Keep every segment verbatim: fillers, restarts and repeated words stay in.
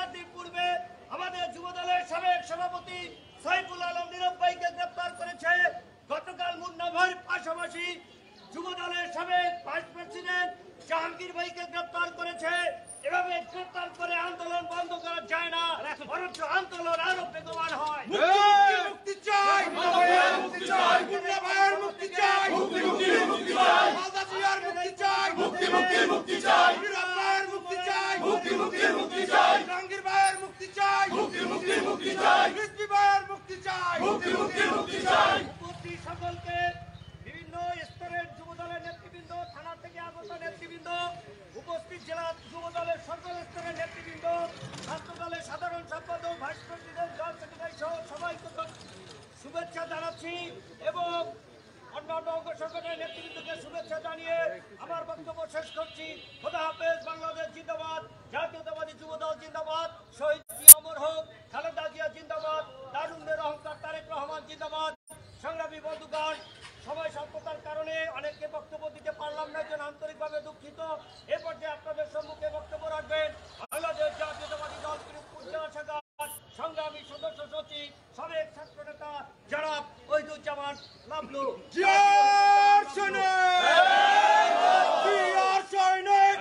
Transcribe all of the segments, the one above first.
দিন পূর্বে আমাদের যুবদলের সাবেক সভাপতি সাইফুল আলম নীরব ভাইকে গ্রেপ্তার করেছে। গতকাল মুন্না ভাইয়ের পাশাপাশি যুবদলের সাবেক ভাইস প্রেসিডেন্ট জাহাঙ্গীর ভাইকে গ্রেপ্তার করেছে। এভাবে গ্রেপ্তার করে আন্দোলন বন্ধ করা যায় না, বরঞ্চ আন্দোলন আরো বেগবান হয়। মুক্তি চাই, মুক্তি চাই, মুন্না ভাইয়ের মুক্তি চাই, মুক্তি মুক্তি মুক্তি চাই, মালদা জিয়ার মুক্তি চাই, মুক্তি মুক্তি মুক্তি চাই, নীরব ভাইয়ের মুক্তি চাই, মুক্তি মুক্তি মুক্তি চাই, জাহাঙ্গীর ভাইয়ের মুক্তি চাই, মুক্তি মুক্তি মুক্তি চাই, রিজভী ভাইয়ের মুক্তি চাই, মুক্তি মুক্তি মুক্তি চাই। উপস্থিত সকলকে, বিভিন্ন স্তরের যুবদলের নেতৃবৃন্দ, থানা থেকে আগত নেতৃবৃন্দ, উপস্থিত জেলা যুবদলের সকল স্তরের নেতৃবৃন্দ, ছাত্র দলের সাধারণ সম্পাদক, ভাইস প্রেসিডেন্ট, দল সেক্রেটারি সহ সবাইকে শুভেচ্ছা জানাচ্ছি এবং অন্যান্য অঙ্গ সংগঠনের নেতৃবৃন্দকে শুভেচ্ছা জানিয়ে আমার বক্তব্য শেষ করছি। খোদা হাফেজ। বাংলাদেশ জিন্দাবাদ, জাতীয়তাবাদী যুবদল জিন্দাবাদ, শহীদ অমর হোক, খালেদা জিয়া জিন্দাবাদ, তারুণ্যের অহংকার তারেক রহমান জিন্দাবাদ। সংগ্রামী বন্ধুগণ, সময় স্বল্পতার কারণে অনেককে বক্তব্য দিতে পারলাম না, জন্য আন্তরিকভাবে দুঃখিত। এ পর্যায়ে আপনাদের সম্মুখে বক্তব্য রাখবেন বাংলাদেশ জাতীয়তাবাদী দল পিরোজপুর জেলা শাখার সংগ্রামী সদস্য সচিব, সাবেক ছাত্র নেতা জনাব ওহিদুজ্জামান লাবলু। জিয়ার সৈনিক, জিয়ার সৈনিক,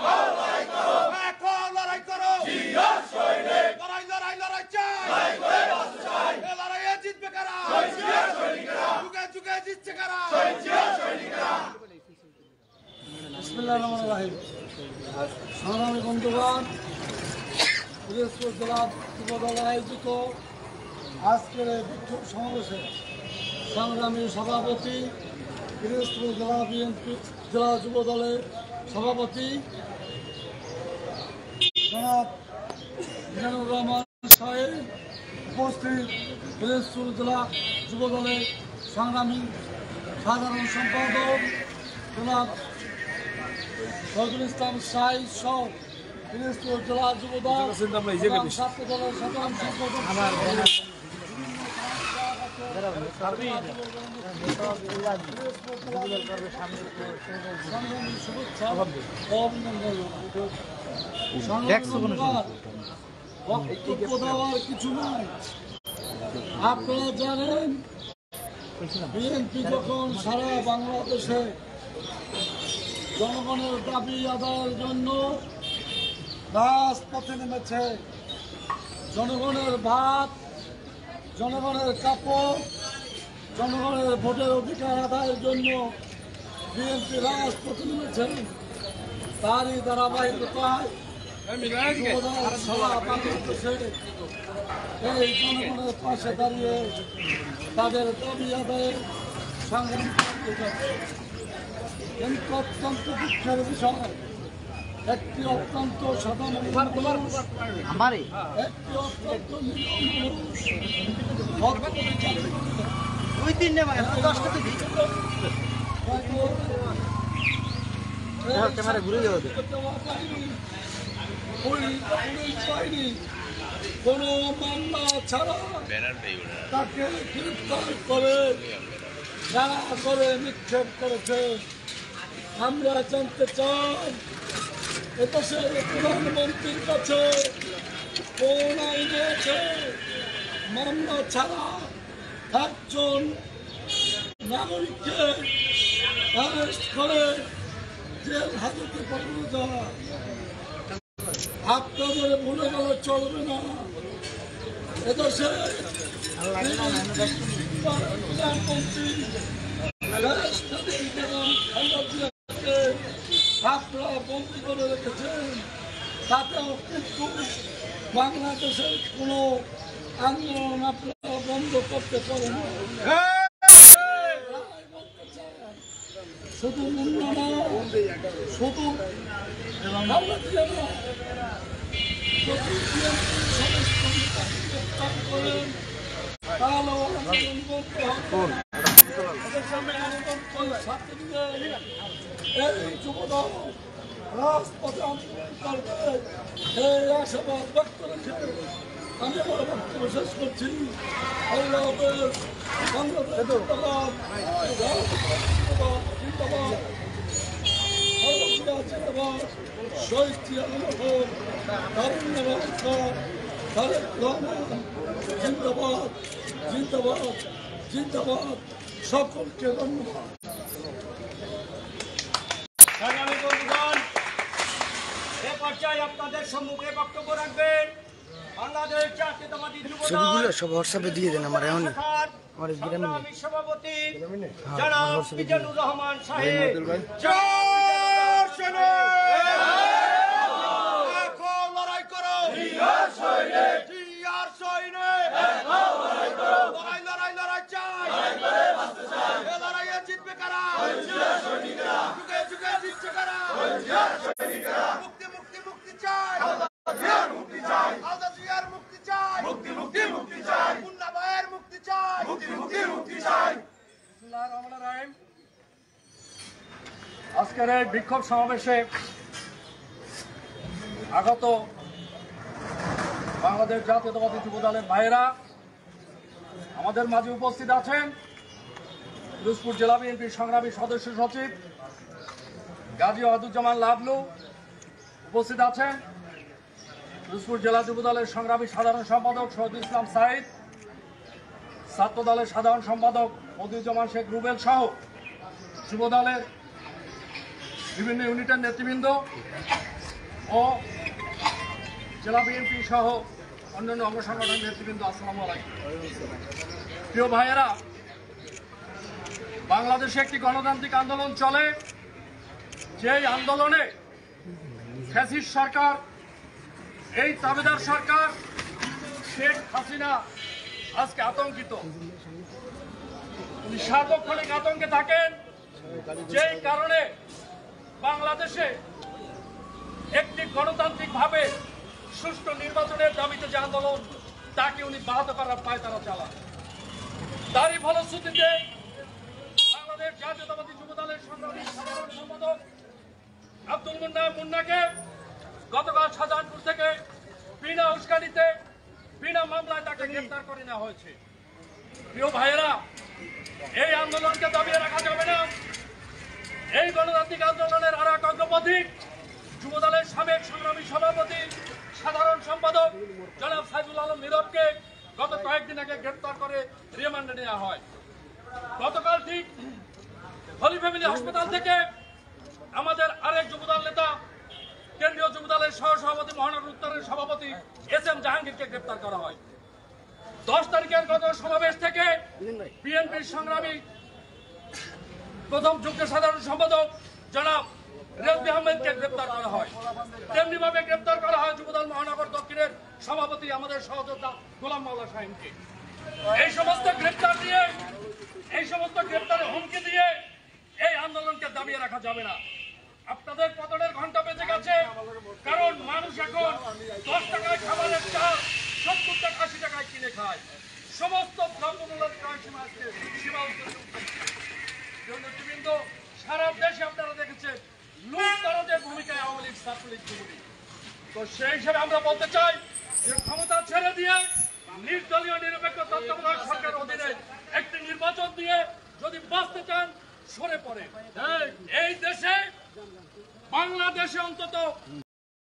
এখন লড়াই করো, জিয়ার সৈনিক, লড়াই লড়াই লড়াই চাই, এ লড়াইয়ে জিতবে কারা, যুগে যুগে জিতছে কারা। বিসমিল্লাহির রহমানির রহিম। সংগ্রামী বন্ধুগণ, পিরোজপুর জেলা যুবদল আয়োজিত আজকের এই বিক্ষোভ সমাবেশে সংগ্রামী সভাপতি, পিরোজপুর জেলা বিএনপি জেলা যুবদলের সভাপতি জনাব মিজানুর রহমান সাহেব, উপস্থিত পিরোজপুর জেলা যুবদলের সংগ্রামী সাধারণ সম্পাদক জনাব শহীদুল ইসলাম সাই সহ পিরোজপুর জেলা যুবদল ছাত্র দলের সাধারণ সম্পাদক সংগ্রামী শুভেচ্ছা ও অভিনন্দন। বক্তব্য দেওয়ার কিছু নাই। আপনারা জানেন, বিএনপি যখন সারা বাংলাদেশে জনগণের দাবি আদায়ের জন্য রাজপথে নেমেছে, জনগণের ভাত, জনগণের কাপড়, জনগণের ভোটের অধিকার আদায়ের জন্য বিএনপি রাজপথে নেমেছে। তারই ধারাবাহিকতায় সারা বাংলাদেশে এই জনগণের পাশে দাঁড়িয়ে তাদের দাবি আদায়ের সংগ্রাম করতে যাচ্ছে। কিন্তু অত্যন্ত দুঃখের বিষয়, একটি অত্যন্ত সাধারণ মানুষ, একটি অত্যন্ত কোন মামলা ছাড়া তাকে গ্রেফতার করে যারা করে নিক্ষেপ করেছে। আমরা জানতে চাই, এদেশের প্রধানমন্ত্রীর কাছে কোন আইনে আছে মামলা ছাড়া একজন নাগরিককে অ্যারেস্ট করে জেল হাজতে পাঠানো যায়? আপনাদের ভুলে গেলে চলবে না। এদেশে প্রধানমন্ত্রী আপনারা বন্দী করে রেখেছেন, তাতেও কিন্তু বাংলাদেশের কোনো আন্দোলন আপনারা বন্ধ করতে পারেন না। শুধু মুন্না না, শুধু করেন তাহলে আন্দোলন করতে হবে। যুবদল রাজপথে আন্দোলন করবে, এই আশাবাদ ব্যক্ত রেখে আমি আমার বক্তব্য শেষ করছি। আল্লাহ হাফেজ। বাংলাদেশ জিন্দাবাদ, জিন্দাবাদ। জিয়া জিন্দাবাদ, শহীদ জিয়া রহমান, তারুণ্যবাদ খান, তারেক রহমান জিন্দাবাদ, জিন্দাবাদ, জিন্দাবাদ। সকলকে ধন্যবাদ। সংগ্রামী বন্ধুগণ, এ পর্যায়ে আপনাদের সম্মুখে বক্তব্য রাখবেন বাংলাদেশ জাতীয়তাবাদী যুবদল ছবিগুলো সব হোয়াটসঅ্যাপে দিয়ে দেন আমার এমন শাখার আমার এই গ্রামে নেই। সংগ্রামী সভাপতি হ্যাঁ, জনাব আমার হোয়াটসঅ্যাপে দিয়ে মিজানুর রহমান সাহেব। জয় সৈনিক! এখন লড়াই করো! জিয়ার সৈনিক! লড়াই, লড়াই, লড়াই চাই! এ লড়াইয়ে জিতবে কারা? যুগে যুগে জিতছে কারা? মুক্তি, মুক্তি, মুক্তি চাই! আলাদা জিয়ার মুক্তি চাই! মুন্না ভাইয়ের মুক্তি চাই! বিসমিল্লাহির রহমানির রহিম। আজকের এই বিক্ষোভ সমাবেশে আগত বাংলাদেশ জাতীয়তাবাদী যুবদলের ভাইয়েরা আমাদের মাঝে উপস্থিত আছেন। পিরোজপুর জেলা বিএনপির সংগ্রামী সদস্য সচিব গাজী ওয়াদুজ্জামান লাবলু উপস্থিত আছেন। পিরোজপুর জেলা যুবদলের সংগ্রামী সাধারণ সম্পাদক শহীদুল ইসলাম সাইদ, ছাত্র দলের সাধারণ সম্পাদক মদিউজ্জামান শেখ রুবেল সহ যুবদলের বিভিন্ন ইউনিটের নেতৃবৃন্দ ও জেলা বিএনপি সহ অন্যান্য অঙ্গ সংগঠনের নেতৃবৃন্দ, আসসালামু আলাইকুম। প্রিয় ভাইয়েরা, বাংলাদেশে একটি গণতান্ত্রিক আন্দোলন চলে, যেই আন্দোলনে ফ্যাসিস্ট সরকার, এই তাবেদার সরকার শেখ হাসিনা আজকে আতঙ্কিত। উনি সার্বক্ষণিক আতঙ্কে থাকেন, যেই কারণে বাংলাদেশে একটি গণতান্ত্রিক ভাবে সুষ্ঠু নির্বাচনের দাবিতে যে আন্দোলন, তাকে উনি বাহাত করার পায়তারা চালান। তারই ফলশ্রুতিতে বাংলাদেশ জাতীয়তাবাদী যুবদলের সংগ্রামী সাধারণ সম্পাদক আব্দুল মুন্না মুন্নাকে গতকাল শাহজাহানপুর থেকে বিনা উস্কানিতে, বিনা মামলায় তাকে গ্রেফতার করে নেওয়া হয়েছে। প্রিয় ভাইয়েরা, এই আন্দোলনকে দাবিয়ে রাখা যাবে না। এই গণতান্ত্রিক আন্দোলনের আর এক অগ্রপথিক যুবদলের সাবেক সংগ্রামী সভাপতি সাধারণ সম্পাদক জনাব সাইদুল আলম নীরবকে গত কয়েকদিন আগে গ্রেফতার করে রিমান্ডে নেওয়া হয়। গতকাল ঠিক হলি ফ্যামিলি হাসপাতাল থেকে আমাদের আরেক যুবদল নেতা, কেন্দ্রীয় যুবদলের সহ সভাপতি মহানগর উত্তরের সভাপতি এস এম জাহাঙ্গীরকে গ্রেফতার করা হয়। দশ তারিখের গত সমাবেশ থেকে বিএনপির সংগ্রামী প্রথম যুগ্ম সাধারণ সম্পাদক জনাব রেজবি আহমেদকে গ্রেপ্তার করা হয়। তেমনি ভাবে গ্রেপ্তার করা হয় যুবদল মহানগর দক্ষিণের সভাপতি আমাদের সহযোদ্ধা গোলাম মাওলা সাহেবকে। এই সমস্ত গ্রেপ্তার দিয়ে, এই সমস্ত গ্রেপ্তারের হুমকি দিয়ে এই আন্দোলনকে দাবিয়ে রাখা যাবে না। আপনাদের পতনের ঘন্টা বেজে গেছে, কারণ মানুষ এখন দশ টাকায় খাবারের চাল সত্তর টাকা আশি টাকায় কিনে খায়। সমস্ত দ্রব্যমূল্যের ক্রয় সীমা আজকে সীমা নেতৃবৃন্দ সারা দেশে আপনারা দেখেছেন লুটতরাজের ভূমিকায় আওয়ামী লীগ, ছাত্রলীগ, যুবলীগ। তো সেই হিসেবে আমরা বলতে চাই যে ক্ষমতা ছেড়ে দিয়ে নির্দলীয় নিরপেক্ষ তত্ত্বাবধায়ক সরকারের অধীনে একটি নির্বাচন দিয়ে যদি বাঁচতে চান, সরে পড়ে। এই দেশে, বাংলাদেশে অন্তত